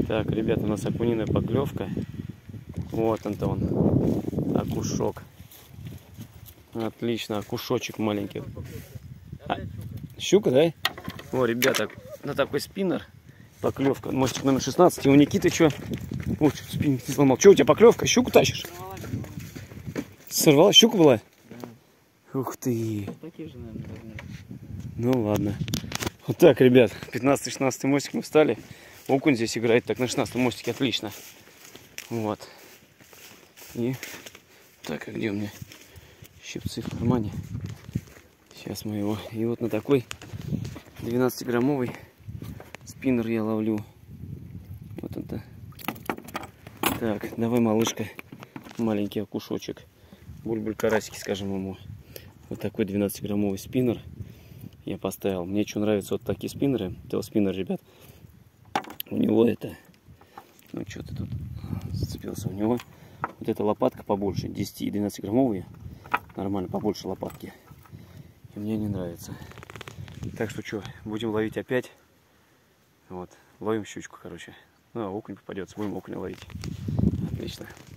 Так, ребята, у нас окуниная поклевка. Вот он, окушок. Отлично, окушочек маленький. Щука, да? О, ребята, на такой спиннер поклевка. Мостик номер 16. И у Никиты что? Ой, спиннер не сломал. Что у тебя поклевка? Щуку тащишь? Сорвалась? Щука была? Да. Ух ты. Такие же, наверное, ну ладно. Вот так, ребят, 15-16 мостик мы встали. Окунь здесь играет так на 16 мостике, отлично. Вот. И так, а где у меня щипцы в кармане? Сейчас мы его. И вот на такой 12-граммовый спиннер я ловлю. Вот он-то. Так, давай, малышка, маленький окушочек. Буль-буль-карасики, скажем ему. Вот такой 12-граммовый спиннер я поставил. Мне что нравится, вот такие спиннеры. Телспиннер, ребят. У него это... Ну, что ты тут зацепился? У него вот эта лопатка побольше. 10 и 12-граммовые. Нормально, побольше лопатки. И мне не нравится. Так что что, будем ловить опять. Вот, ловим щучку, короче. Ну, а окунь попадется, будем окуня ловить. Отлично.